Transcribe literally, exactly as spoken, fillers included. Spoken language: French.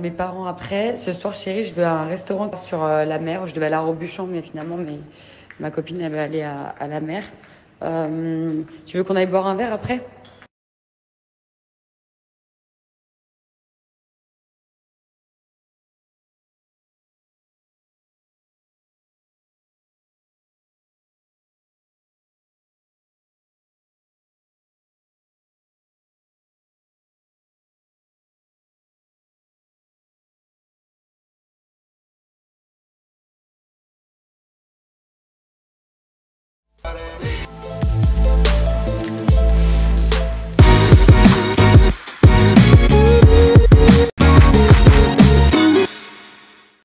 mes parents après. Ce soir, chérie, je vais à un restaurant sur euh, la mer. Je devais aller à Robuchon, mais finalement, mes- ma copine, elle va aller à, à la mer. Euh, tu veux qu'on aille boire un verre après?